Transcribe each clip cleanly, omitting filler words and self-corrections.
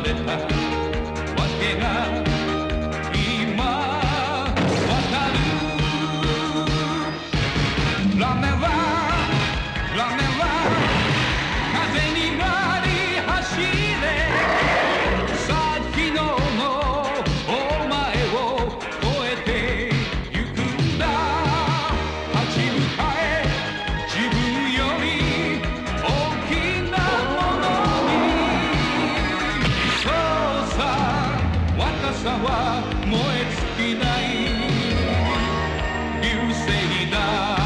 れたわけが今わかる。ラーメンは風に舞い走れ。さっきのお前を超えてゆくんだ。立ち向かえ自分より大きなものに。そうさ若さは燃え尽きない流星だ。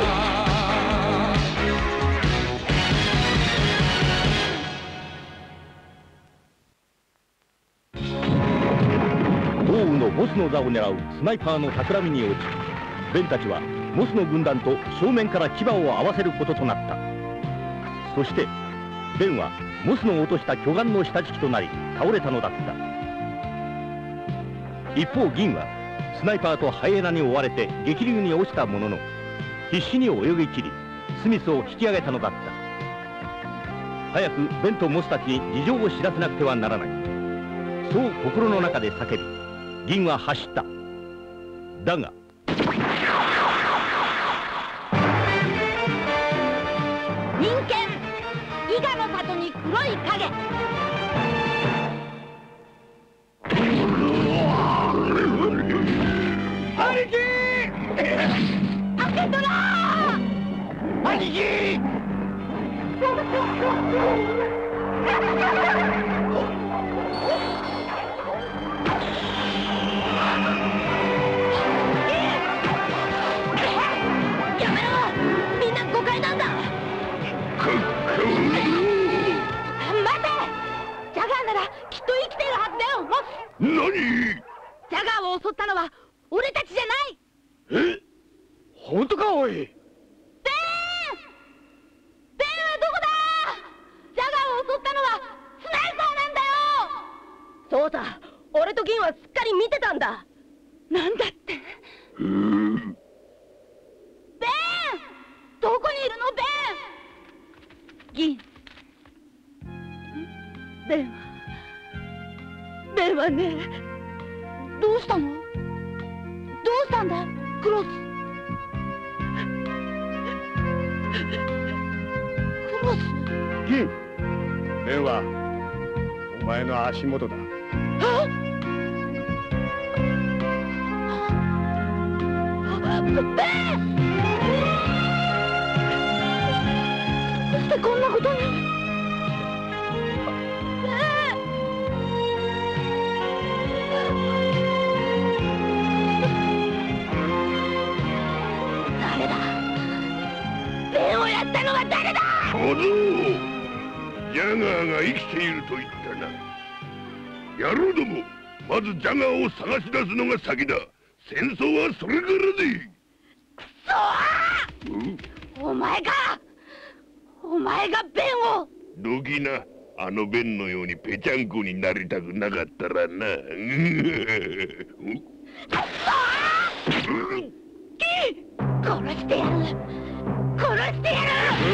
豪雨のモスの座を狙うスナイパーの企みに落ち、ベンたちはモスの軍団と正面から牙を合わせることとなった。そしてベンはモスの落とした巨岩の下敷きとなり倒れたのだった。一方銀はスナイパーとハイエナに追われて激流に落ちたものの、必死に泳ぎ切りスミスを引き上げたのだった。早くベンとモスたちに事情を知らせなくてはならない、そう心の中で叫び銀は走った。だが人間伊賀の里に黒い影。 兄貴！ アケドラ！ 兄貴！ やめろ！みんな誤解なんだ。待て！ジャガーならきっと生きているはずだよ、モス。 何？ ジャガーを襲ったのは俺たちじゃない。 え？本当かおい？ ベンはどこだ？ジャガーを襲ったのはスナイパーなんだよ。そうさ、俺と銀はすっかり見てたんだ。なんだって？ベン！どこにいるのベン？銀。ベンはね、どうしたの？どうしたんだクロス？クロス？ 銀、ベンはお前の足元だ。 ベン！どうしてこんなことに？誰だ？ベンをやったのは誰だ？ 小僧！ジャガーが生きていると言ったな。野郎ども、まずジャガーを探し出すのが先だ。戦争はそれからで。 くそー！お前がベンを。 どきな、あのベンのようにぺちゃんこになりたくなかったらな。 殺してやる！殺してやる！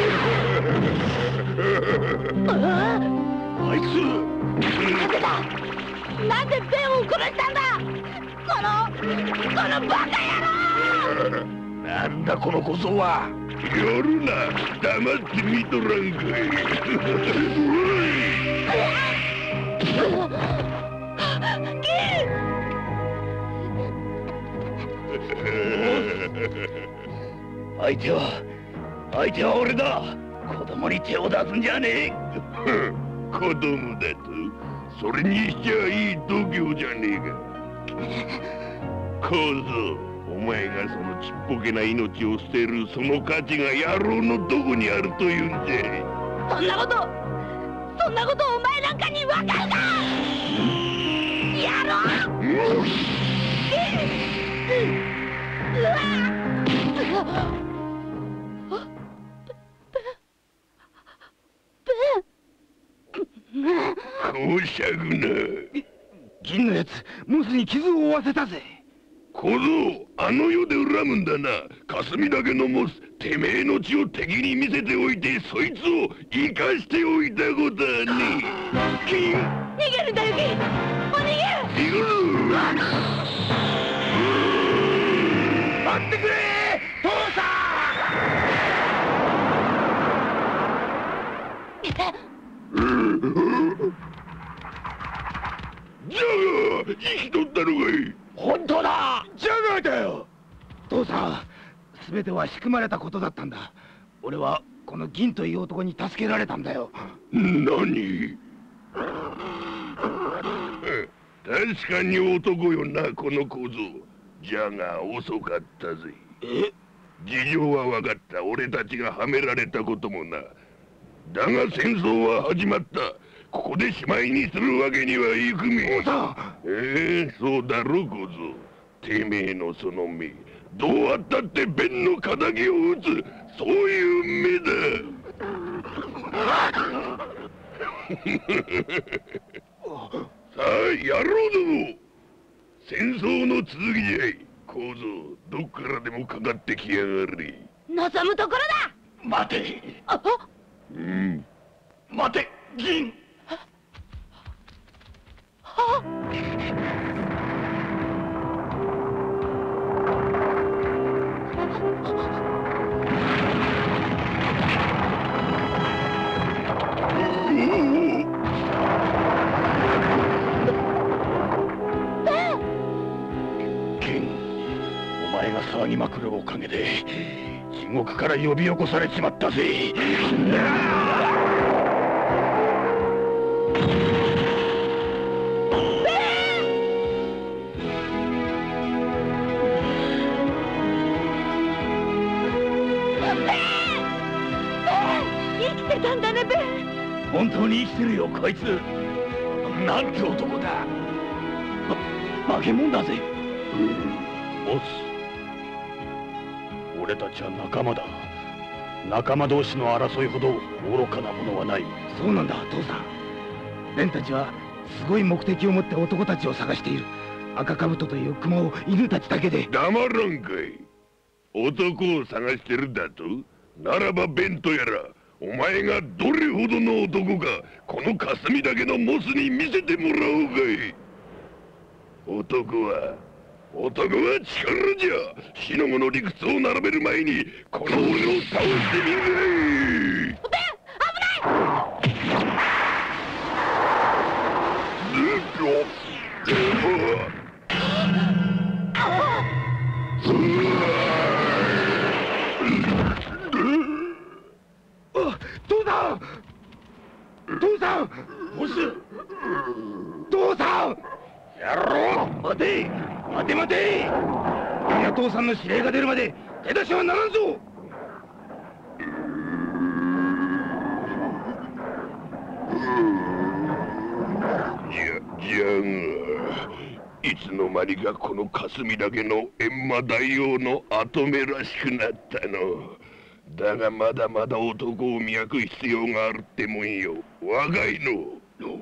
あいつ！ なんでだ！なんでベンを殺したんだ！このバカ野郎！ なんだこの小僧は！やるな！黙って見とらんかい！相手は俺だ。子供に手を出すんじゃねえ。子供だと？それにしちゃいい度胸じゃねえか。小僧、お前がそのちっぽけな命を捨てるその価値が野郎のどこにあるというんじゃ。 そんなことお前なんかにわかるか！野郎！ こうしゃぐな。 銀のやつ、モスに傷を負わせたぜ。 小僧、あの世で恨むんだな。霞だけのモス、てめえの血を敵に見せておいて、そいつを生かしておいたことはねえ。 逃げるんだユキ、もう逃げる。 逃げる。 待ってくれ父さジャガー、生きとったのかい。 本当だ、ジャガーだよ。父さん、全ては仕組まれたことだったんだ。俺はこの銀という男に助けられたんだよ。 何？確かに男よな、この小僧。じゃが遅かったぜ。事情は分かった。俺たちがはめられたこともな。だが戦争は始まった。ここでしまいにするわけにはいくめ。 父さん。 そうだろ小僧。てめえのその目、どうあったって弁の仇を討つ、そういう目だ。さあやろうども。戦争の続きじゃい。小僧、どっからでもかかってきやがれ。 望むところだ。 待て。待て、銀。お前が騒ぎまくるおかげで地獄から呼び起こされちまったぜ。 生きてたんだねベン。 本当に生きてるよこいつ。なんて男だ。化け物だぜ。ボス、俺たちは仲間だ。仲間同士の争いほど愚かなものはない。そうなんだ父さん。ベンたちはすごい目的を持って男たちを探している。赤兜という熊を犬たちだけで。 黙らんかい。男を探してるだと。ならばベンとやら、お前がどれほどの男か、この霞だけのモスに見せてもらおうかい。男は力じゃ。死の後の理屈を並べる前にこの俺を倒してみるかい。 父さん、父さん、ボス、父さん。やろう。待て待て待て。君は父さんの指令が出るまで手出しはならんぞ。 じゃがいつの間にかこの霞だけの閻魔大王の跡目らしくなったの。だがまだまだ男を磨く必要があるってもんよ。若いの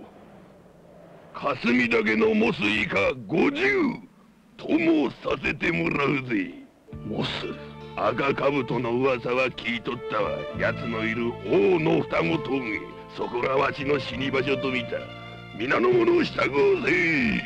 霞だけのモス以下50ともさせてもらうぜ。 モス。 赤兜の噂は聞いとったわ。奴のいる王の双子峠、そこがわしの死に場所と見た。皆の者を従うぜ。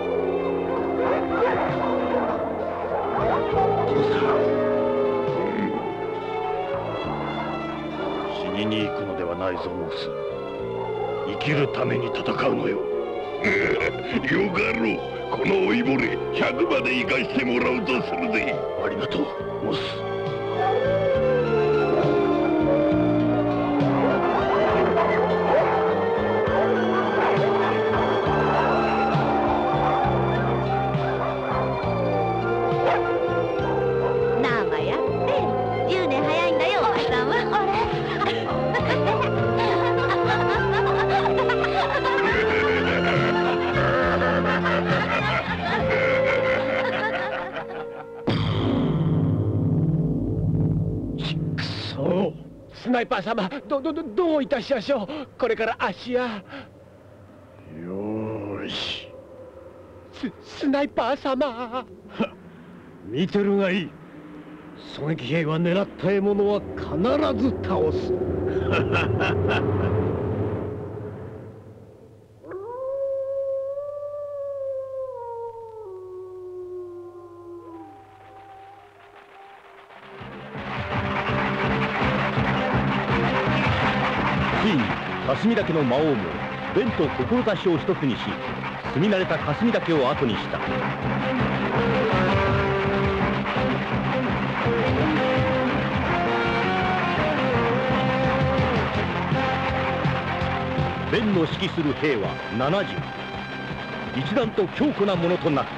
死にに行くのではないぞモス。生きるために戦うのよ。 よかろう。この老いぼれ100まで生かしてもらうとするぜ。 ありがとうモス。 生やって10年早いんだよお前さんは。 スナイパー様、どういたしましょう。これから芦屋。 よーし。 スナイパー様。 見てるがいい。狙撃兵は狙った獲物は必ず倒す。 ついに霞岳の魔王も弁と志を一つにし、住み慣れた霞岳を後にした。弁の指揮する兵は70。一段と強固なものとなった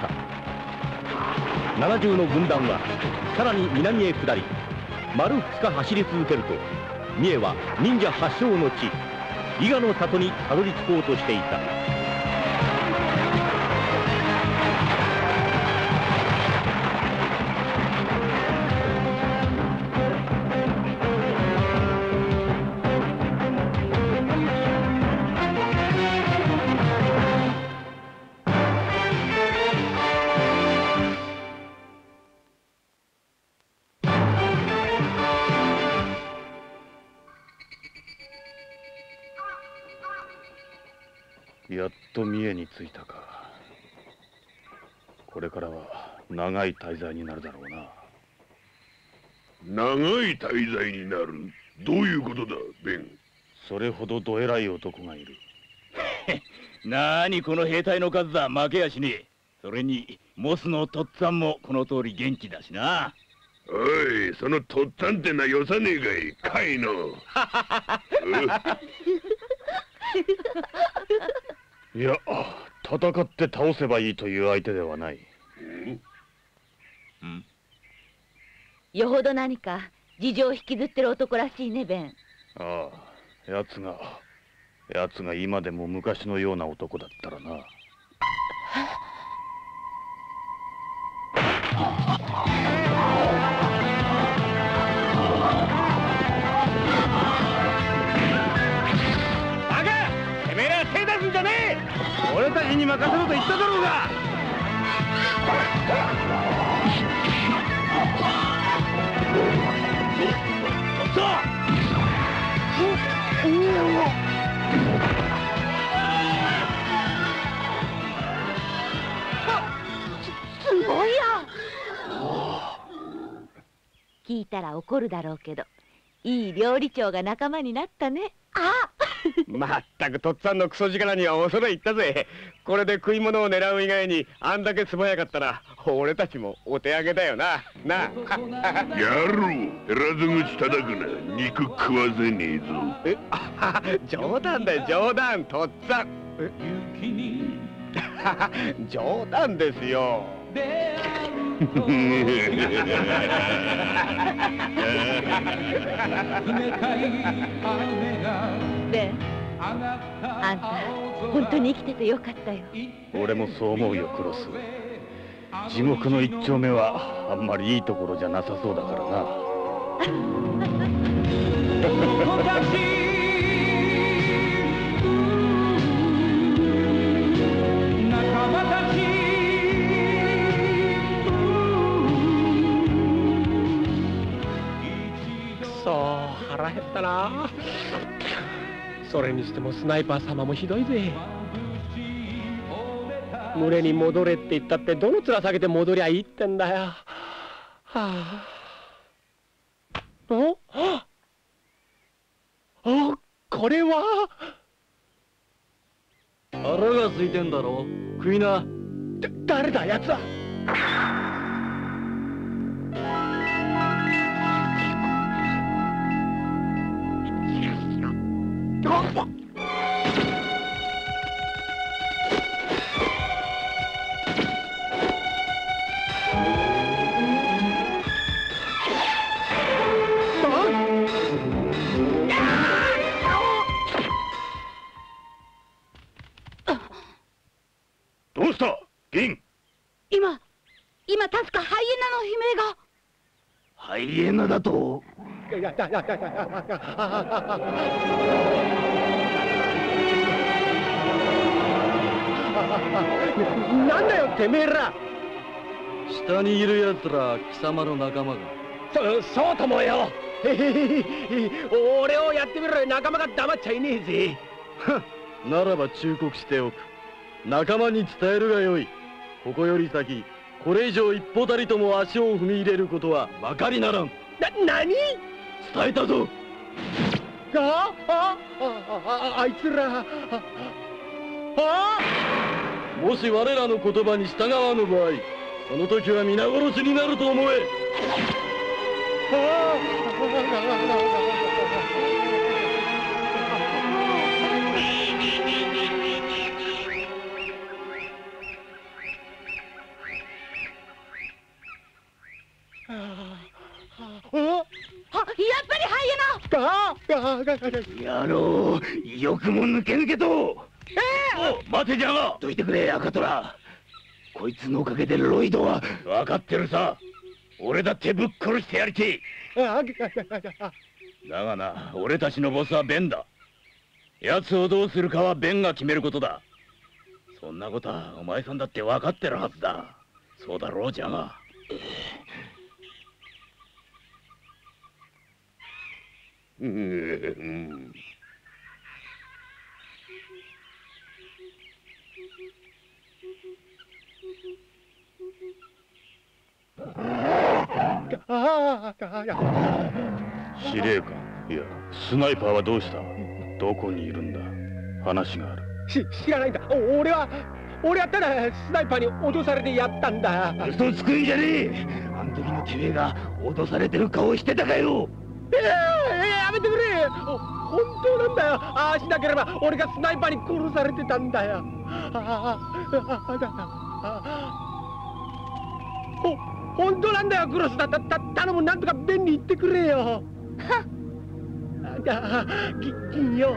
。70の軍団はさらに南へ下り、丸2日走り続けると、三重は忍者発祥の地伊賀の里にたどり着こうとしていた。 やっと三重に着いたか。これからは長い滞在になるだろうな。 長い滞在になる？どういうことだ、ベン？ それほどどえらい男がいる。 なにこの兵隊の数だ、負けやしねえ。それにモスのとっつぁんもこの通り元気だしな。 おい、そのとっつぁんってのはよさねえかい、カイの。 いや、戦って倒せばいいという相手ではない。 よほど何か事情を引きずってる男らしいね、ベン。 ああ、奴が今でも昔のような男だったらな。 バカ！てめえら手出すんじゃねえ！俺たちに任せろと言っただろうが！ すごいや。聞いたら怒るだろうけど、いい料理長が仲間になったね。あまったくとっつぁんのクソ力には恐れ入ったぜ。これで食い物を狙う以外にあんだけ素早かったら俺たちもお手上げだよな。なあ。 やろう、減らず口叩くな。肉食わせねえぞ。 冗談だよ、冗談。とっつぁん。冗談ですよ。 ベン、あんた本当に生きててよかったよ。 俺もそう思うよ、クロス。地獄の一丁目はあんまりいいところじゃなさそうだからな。 腹減ったな。それにしてもスナイパー様もひどいぜ。群れに戻れって言ったってどの面下げて戻りゃいいってんだよ。はあ。あ、これは腹が空いてんだろ、食いな。 誰だやつは。 どうした銀？ 今確かハイエナの悲鳴が。 ハイエナだと？ なんだよてめえら。 下にいる奴ら貴様の仲間が。 そうともよ。俺をやってみろよ。仲間が黙っちゃいねえぜ。 ならば忠告しておく。仲間に伝えるがよい。ここより先これ以上一歩たりとも足を踏み入れることはまかりならん。 何？ 伝えたぞ。 あいつらもし我らの言葉に従わぬ場合、その時は皆殺しになると思え。 やっぱりハイエナ。 野郎、よくも抜け抜けと。 待てじゃが。 どいてくれ赤虎。こいつのおかげでロイドは。 分かってるさ。俺だってぶっ殺してやりてえ。だがな、俺たちのボスはベンだ。奴をどうするかはベンが決めることだ。そんなことはお前さんだって分かってるはずだ。そうだろうじゃが。司令官、いやスナイパーはどうした？どこにいるんだ？話がある。 知らないんだ。俺はただスナイパーに脅されてやったんだ。 嘘つくんじゃねえ。あん時のてめえが脅されてる顔してたかよ。 やめてくれ。本当なんだよ。ああしなければ俺がスナイパーに殺されてたんだよ。本当なんだよクロスだ。頼む、なんとかベンに言ってくれよ。銀よ。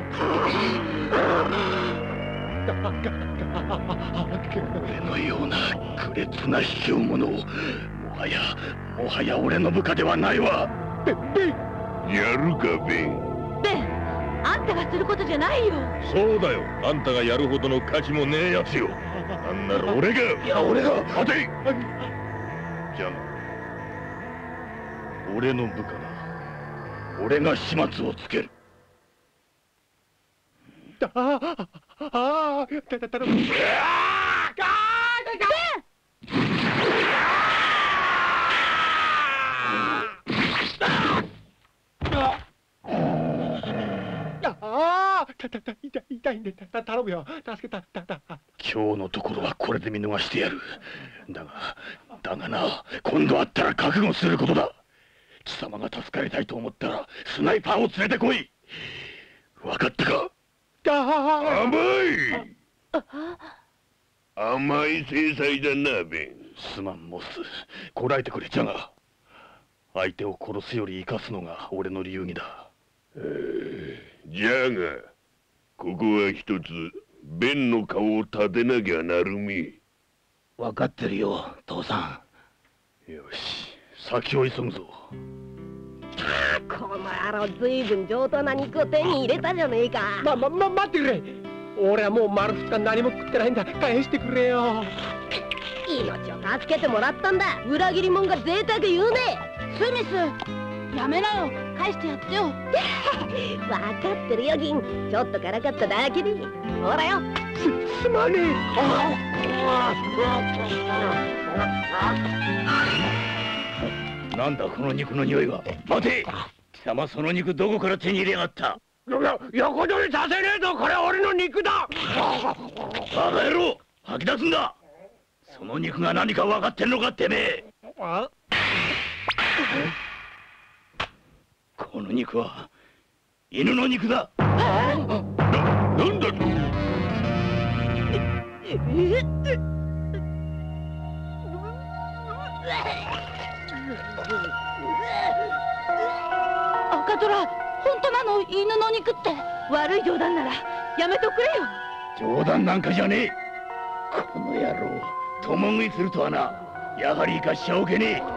俺のような愚劣な卑怯者をもはや俺の部下ではないわ。 ベンやるかベン。 ベン、あんたがすることじゃないよ。 そうだよ、あんたがやるほどの価値もねえやつよ。なんなら俺が。 いや俺が。 待て。 じゃが俺の部下だ。俺が始末をつける。 頼む。痛いんで頼むよ。助けた。 今日のところはこれで見逃してやる。だがな、今度会ったら覚悟することだ。貴様が助かりたいと思ったらスナイパーを連れてこい。分かったか？ 甘い制裁だなベン。 すまんモス、こらえてくれ。じゃが相手を殺すより生かすのが俺の流儀だ。 じゃがここは一つベンの顔を立てなきゃなるめ。 分かってるよ父さん。よし、先を急ぐぞ。 この野郎、ずいぶん上等な肉を手に入れたじゃねえか。 待ってくれ。俺はもう丸2日何も食ってないんだ。返してくれよ。 命を助けてもらったんだ。裏切り者が贅沢言うね。スミス、やめなよ。返してやってよ。分かってるよ銀。ちょっとからかっただけで。ほらよ。 すまねえ。なんだこの肉の匂いは。待て、貴様その肉どこから手に入れやがった？ 横取りさせねえぞ。これは俺の肉だ。 バカ野郎、吐き出すんだ。その肉が何か分かってんのかてめえ。この肉は犬の肉だ。 なんだと？ 赤虎、本当なの？犬の肉って。悪い冗談ならやめとくれよ。 冗談なんかじゃねえ。この野郎、共食いするとはな。やはり生かしちゃおけねえ。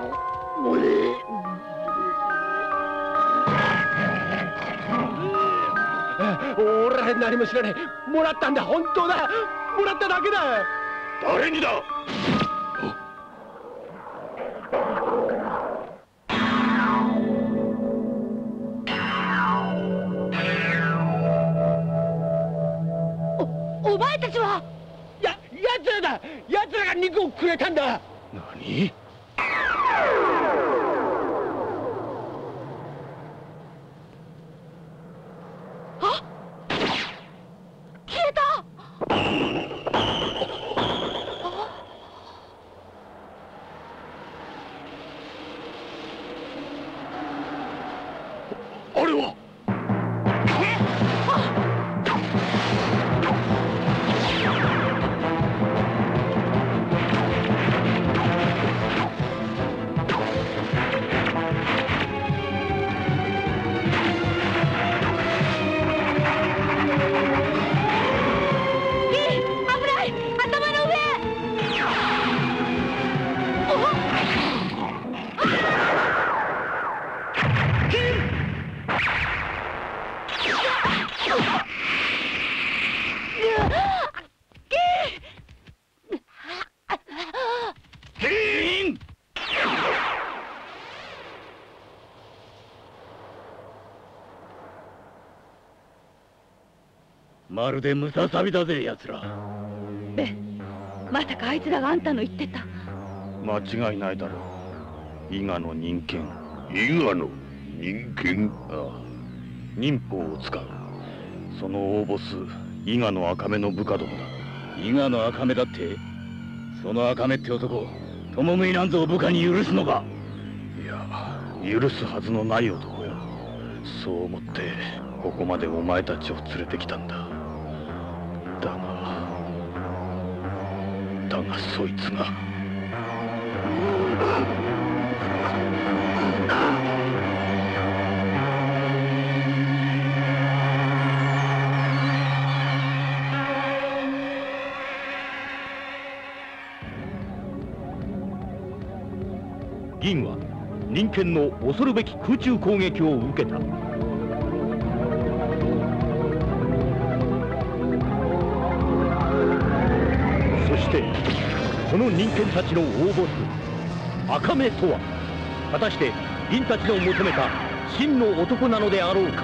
俺は何も知らねえ。もらったんだ。本当だ。もらっただけだ。 誰にだ？ お前たちは。 奴らだ。奴らが肉をくれたんだ。 何？ あれはまるでムササビだぜ、奴ら。 ベン、まさかあいつらがあんたの言ってた。 間違いないだろう。伊賀の人間。 伊賀の人間？ ああ、忍法を使う。その大ボス、伊賀の赤目の部下どもだ。伊賀の赤目だって？その赤目って男、共食いなんぞを部下に許すのか？いや、許すはずのない男よ。そう思ってここまでお前たちを連れてきたんだ。だがそいつが。 銀は人間の恐るべき空中攻撃を受けた。そしてこの人間たちの大ボス赤目とは果たして銀たちの求めた真の男なのであろうか。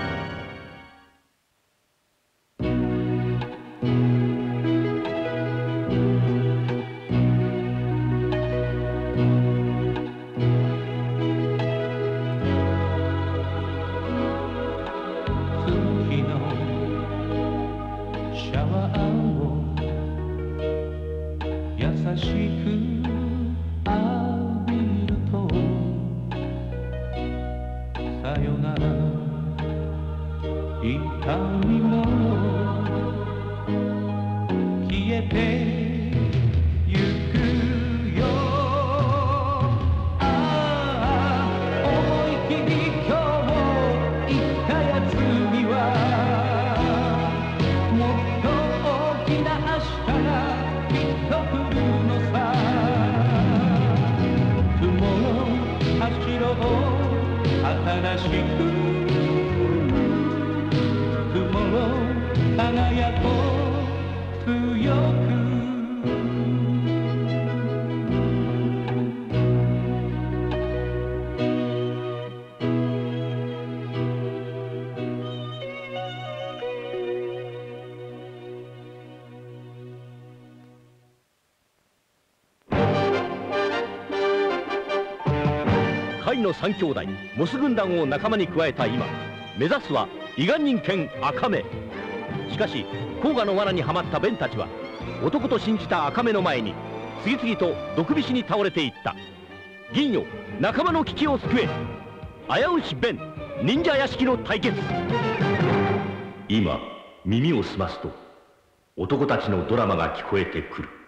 甲斐の三兄弟モス軍団を仲間に加えた今、目指すは伊賀人間赤目。しかし甲賀の罠にはまったベンたちは男と信じた赤目の前に次々と毒菱に倒れていった。銀よ、仲間の危機を救え。危うしベン忍者屋敷の対決。今耳を澄ますと男たちのドラマが聞こえてくる。